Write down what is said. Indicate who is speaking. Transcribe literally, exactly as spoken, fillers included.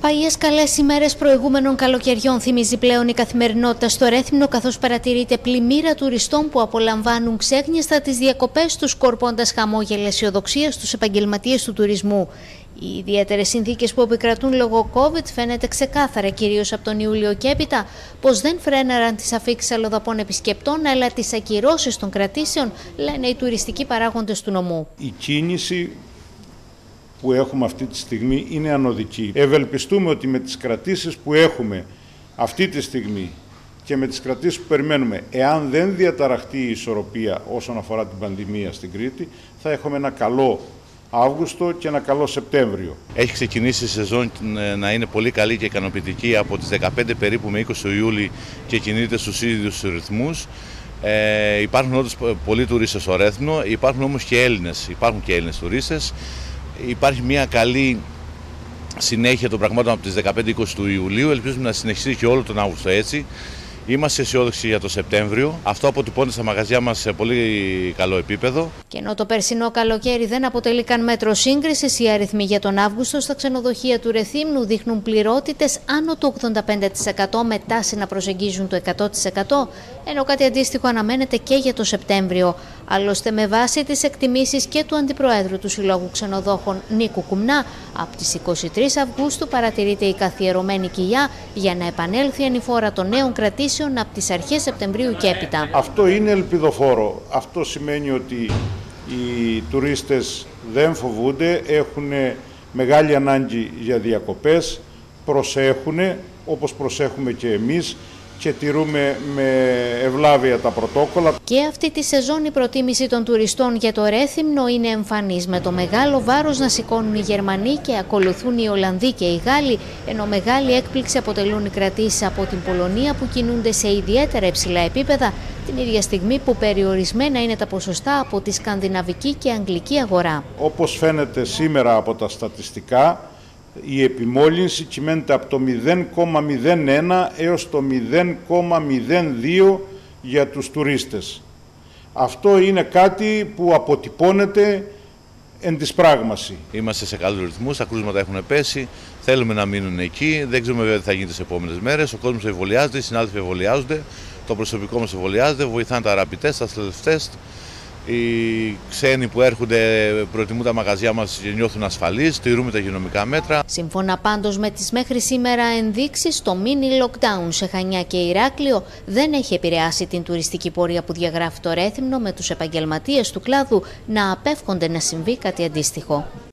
Speaker 1: Παλιές καλές ημέρες προηγούμενων καλοκαιριών θυμίζει πλέον η καθημερινότητα στο Ρέθυμνο, καθώς παρατηρείται πλημμύρα τουριστών που απολαμβάνουν ξέγνιαστα τις διακοπές τους, σκορπώντας χαμόγελα αισιοδοξίας στους επαγγελματίες του τουρισμού. Οι ιδιαίτερες συνθήκες που επικρατούν λόγω COVID φαίνεται ξεκάθαρα, κυρίως από τον Ιούλιο και έπειτα, πως δεν φρέναραν τις αφίξεις αλλοδαπών επισκεπτών, αλλά τις ακυρώσεις των κρατήσεων, λένε οι τουριστικοί παράγοντες του νομού.
Speaker 2: Η κίνηση που έχουμε αυτή τη στιγμή είναι ανωδική. Ευελπιστούμε ότι με τις κρατήσεις που έχουμε αυτή τη στιγμή και με τις κρατήσεις που περιμένουμε, εάν δεν διαταραχτεί η ισορροπία όσον αφορά την πανδημία στην Κρήτη, θα έχουμε ένα καλό Αύγουστο και ένα καλό Σεπτέμβριο.
Speaker 3: Έχει ξεκινήσει η σεζόν να είναι πολύ καλή και ικανοποιητική από τις δεκαπέντε περίπου με είκοσι του Ιούλη και κινείται στους ίδιους ρυθμούς. Ε, υπάρχουν όντως πολλοί τουρίστες στο Ρέθυμνο, υπάρχουν όμως και Έλληνες, υπάρχουν και Έλληνες τουρίστες. Υπάρχει μια καλή συνέχεια των πραγμάτων από τις δεκαπέντε είκοσι του Ιουλίου, ελπίζουμε να συνεχίσει και όλο τον Αύγουστο έτσι. Είμαστε αισιόδοξοι για το Σεπτέμβριο. Αυτό αποτυπώνεται στα μαγαζιά μας σε πολύ καλό επίπεδο.
Speaker 1: Και ενώ το περσινό καλοκαίρι δεν αποτελεί καν μέτρο σύγκρισης, οι αριθμοί για τον Αύγουστο στα ξενοδοχεία του Ρεθύμνου δείχνουν πληρότητες άνω του ογδόντα πέντε τοις εκατό, με τάση να προσεγγίζουν το εκατό τοις εκατό, ενώ κάτι αντίστοιχο αναμένεται και για το Σεπτέμβριο. Άλλωστε, με βάση τις εκτιμήσεις και του Αντιπροέδρου του Συλλόγου Ξενοδόχων Νίκου Κουμνά, από τις είκοσι τρεις Αυγούστου παρατηρείται η καθιερωμένη κοιλιά για να επανέλθει η ανηφόρα των νέων κρατήσεων από τις αρχές Σεπτεμβρίου και έπειτα.
Speaker 2: Αυτό είναι ελπιδοφόρο. Αυτό σημαίνει ότι οι τουρίστες δεν φοβούνται, έχουν μεγάλη ανάγκη για διακοπές, προσέχουν όπως προσέχουμε και εμείς και τηρούμε με ευλάβεια τα πρωτόκολλα.
Speaker 1: Και αυτή τη σεζόν η προτίμηση των τουριστών για το Ρέθυμνο είναι εμφανής, με το μεγάλο βάρος να σηκώνουν οι Γερμανοί και ακολουθούν οι Ολλανδοί και οι Γάλλοι, ενώ μεγάλη έκπληξη αποτελούν οι κρατήσεις από την Πολωνία που κινούνται σε ιδιαίτερα υψηλά επίπεδα, την ίδια στιγμή που περιορισμένα είναι τα ποσοστά από τη σκανδιναβική και αγγλική αγορά.
Speaker 2: Όπως φαίνεται σήμερα από τα στατιστικά, η επιμόλυνση κυμαίνεται από το μηδέν κόμμα μηδέν ένα έως το μηδέν κόμμα μηδέν δύο για τους τουρίστες. Αυτό είναι κάτι που αποτυπώνεται εν της πράγμαση.
Speaker 3: Είμαστε σε καλούς ρυθμούς, τα κρούσματα έχουν πέσει, θέλουμε να μείνουν εκεί, δεν ξέρουμε βέβαια τι θα γίνει τις επόμενες μέρες. Ο κόσμος εμβολιάζεται, οι συνάδελφοι εμβολιάζονται, το προσωπικό μας εμβολιάζεται, βοηθάνε τα rapid test, τα self-test. Οι ξένοι που έρχονται προτιμούν τα μαγαζιά μας και νιώθουν ασφαλείς, τηρούμε τα υγειονομικά μέτρα.
Speaker 1: Σύμφωνα πάντως με τις μέχρι σήμερα ενδείξεις, το mini lockdown σε Χανιά και Ηράκλειο δεν έχει επηρεάσει την τουριστική πορεία που διαγράφει το Ρέθυμνο, με τους επαγγελματίες του κλάδου να απέφχονται να συμβεί κάτι αντίστοιχο.